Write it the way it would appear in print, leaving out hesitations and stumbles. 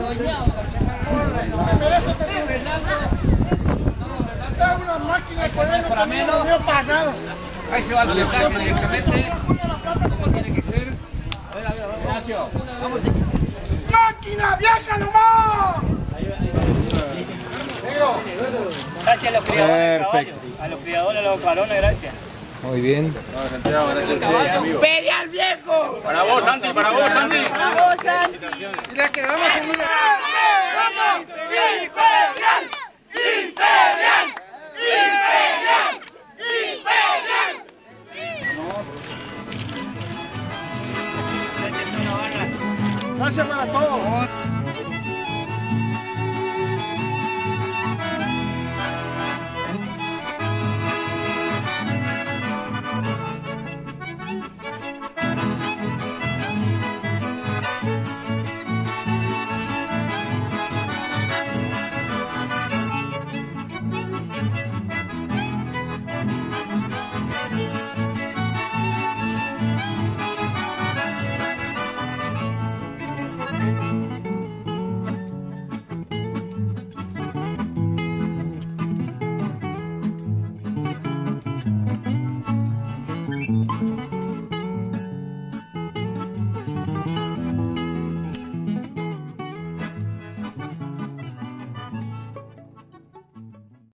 Está una máquina de correr, no tengo para nada. Ahí se va el mensaje directamente. ¿Cómo tiene que ser? A ver, Ignacio. ¡Máquina, viaja nomás! Gracias a los criadores. Perfecto. A los criadores, a los varones, gracias. Muy bien. Santiago, gracias a ustedes, amigo. ¡Pere al viejo! Para vos, Santi, para vos, Santi. ¡Para vos, Santi! Mira que vamos a seguir. ¡Vamos! ¡Imperial! ¡Imperial! ¡Imperial! ¡Imperial! Gracias para todos.